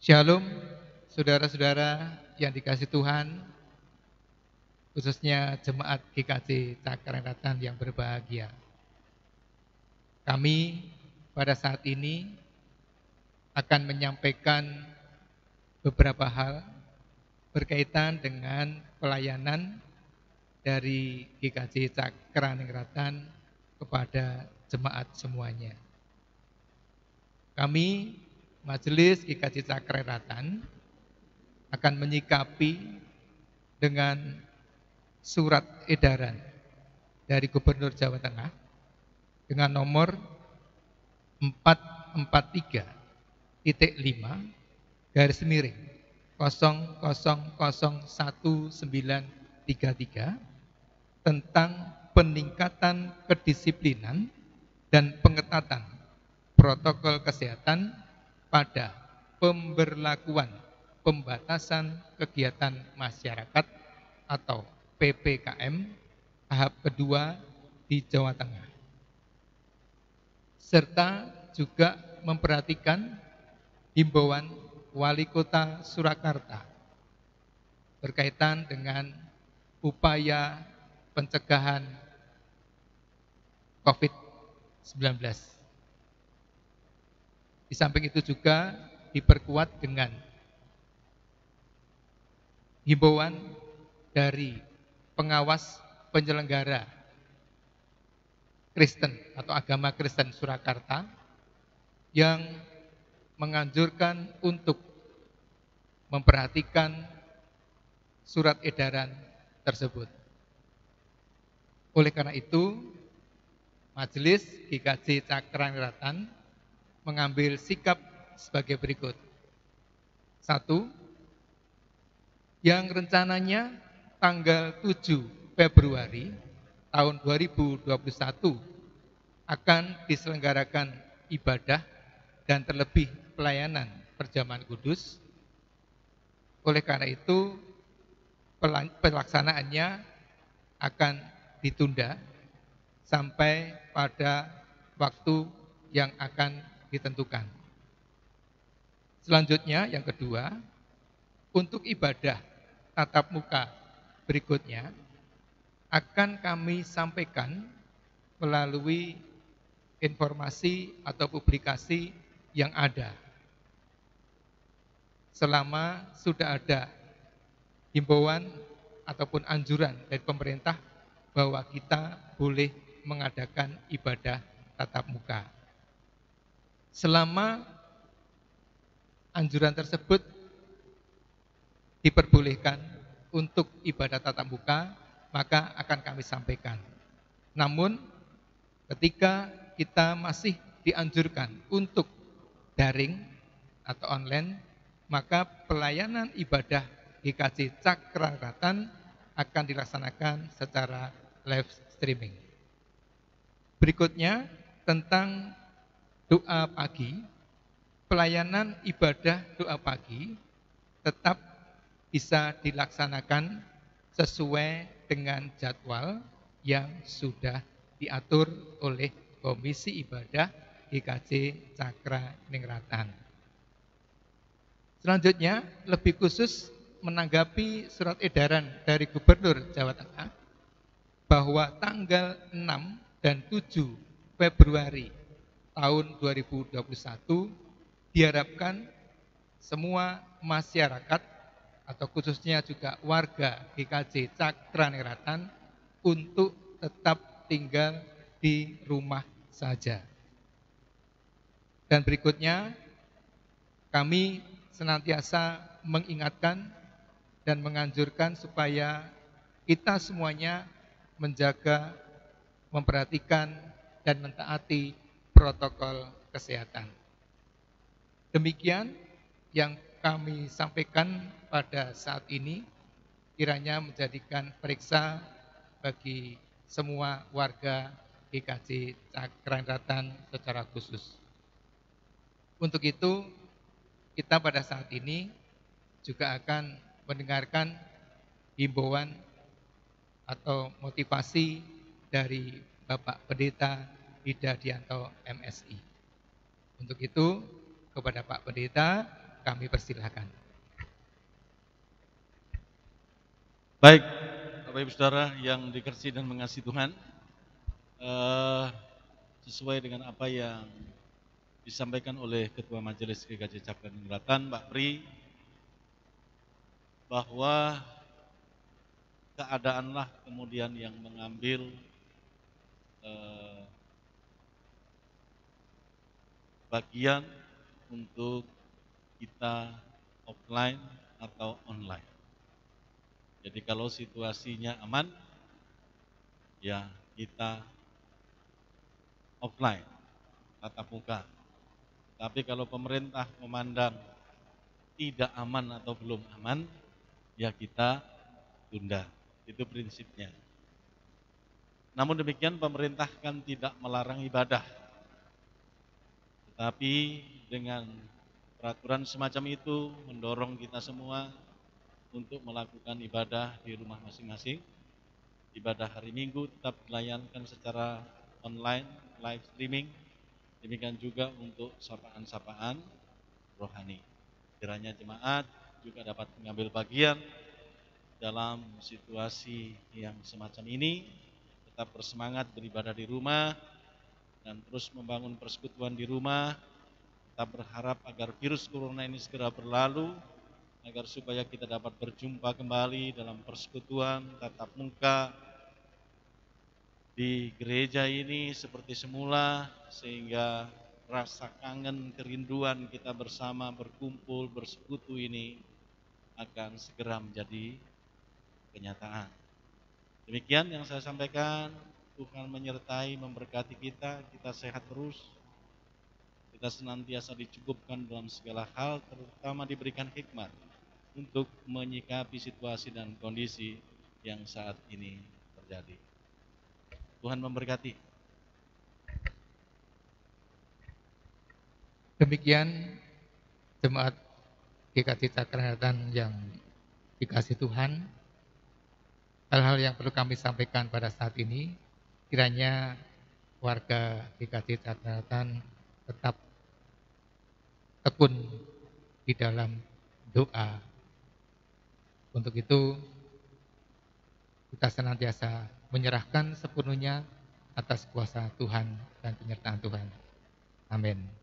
Shalom, saudara-saudara yang dikasih Tuhan, khususnya jemaat GKJ Cakranratan yang berbahagia. Kami pada saat ini akan menyampaikan beberapa hal berkaitan dengan pelayanan dari GKJ Cakranratan kepada jemaat semuanya. Kami, Majelis GKJ Cakranratan, akan menyikapi dengan surat edaran dari Gubernur Jawa Tengah dengan nomor 443-5/00011933 tentang peningkatan kedisiplinan dan pengetatan protokol kesehatan pada pemberlakuan pembatasan kegiatan masyarakat atau PPKM tahap kedua di Jawa Tengah, serta juga memperhatikan himbauan Wali Kota Surakarta berkaitan dengan upaya pencegahan COVID-19. Di samping itu juga diperkuat dengan himbauan dari pengawas penyelenggara Kristen atau agama Kristen Surakarta yang menganjurkan untuk memperhatikan surat edaran tersebut. Oleh karena itu, Majelis GKJ Cakranratan mengambil sikap sebagai berikut. 1. Yang rencananya tanggal 7 Februari tahun 2021 akan diselenggarakan ibadah dan terlebih pelayanan perjamuan kudus. Oleh karena itu, pelaksanaannya akan ditunda sampai pada waktu yang akan ditentukan. Selanjutnya, yang kedua, untuk ibadah tatap muka berikutnya akan kami sampaikan melalui informasi atau publikasi yang ada. Selama sudah ada himbauan ataupun anjuran dari pemerintah bahwa kita boleh mengadakan ibadah tatap muka. Selama anjuran tersebut diperbolehkan untuk ibadah tatap muka, maka akan kami sampaikan. Namun, ketika kita masih dianjurkan untuk daring atau online, maka pelayanan ibadah GKJ Cakranratan akan dilaksanakan secara live streaming. Berikutnya, tentang doa pagi, pelayanan ibadah doa pagi tetap bisa dilaksanakan sesuai dengan jadwal yang sudah diatur oleh Komisi Ibadah GKJ Cakranratan. Selanjutnya, lebih khusus menanggapi surat edaran dari Gubernur Jawa Tengah bahwa tanggal 6 dan 7 Februari tahun 2021 diharapkan semua masyarakat atau khususnya juga warga GKJ Cakranratan untuk tetap tinggal di rumah saja. Dan berikutnya, kami senantiasa mengingatkan dan menganjurkan supaya kita semuanya menjaga, memperhatikan, dan mentaati protokol kesehatan. Demikian yang kami sampaikan pada saat ini, kiranya menjadikan periksa bagi semua warga GKJ Cakranratan secara khusus. Untuk itu, kita pada saat ini juga akan mendengarkan himbauan atau motivasi dari Bapak Pendeta Hidadianto MSI. Untuk itu, kepada Pak Pendeta, kami persilahkan. Baik, Bapak Ibu Saudara yang dikasihi dan mengasihi Tuhan, sesuai dengan apa yang disampaikan oleh Ketua Majelis GKJ Cabang Ningrat, Mbak Pri, bahwa keadaanlah kemudian yang mengambil bagian untuk kita offline atau online. Jadi kalau situasinya aman, ya kita offline, tatap muka. Tapi kalau pemerintah memandang tidak aman atau belum aman, ya kita tunda. Itu prinsipnya. Namun demikian pemerintah kan tidak melarang ibadah. Tetapi dengan peraturan semacam itu mendorong kita semua untuk melakukan ibadah di rumah masing-masing. Ibadah hari Minggu tetap dilayankan secara online, live streaming. Demikian juga untuk sapaan-sapaan rohani. Kiranya jemaat juga dapat mengambil bagian dalam situasi yang semacam ini, tetap bersemangat beribadah di rumah dan terus membangun persekutuan di rumah. Kita berharap agar virus corona ini segera berlalu, agar supaya kita dapat berjumpa kembali dalam persekutuan tatap muka di gereja ini seperti semula, sehingga rasa kangen, kerinduan kita bersama berkumpul, bersekutu ini akan segera menjadi kenyataan. Demikian yang saya sampaikan. Tuhan menyertai, memberkati kita sehat terus, kita senantiasa dicukupkan dalam segala hal, terutama diberikan hikmat untuk menyikapi situasi dan kondisi yang saat ini terjadi. Tuhan memberkati. Demikian jemaat GKJ Cakranatan yang dikasih Tuhan, hal-hal yang perlu kami sampaikan pada saat ini, kiranya warga GKJ Cakranatan tetap tekun di dalam doa. Untuk itu kita senantiasa menyerahkan sepenuhnya atas kuasa Tuhan dan penyertaan Tuhan. Amin.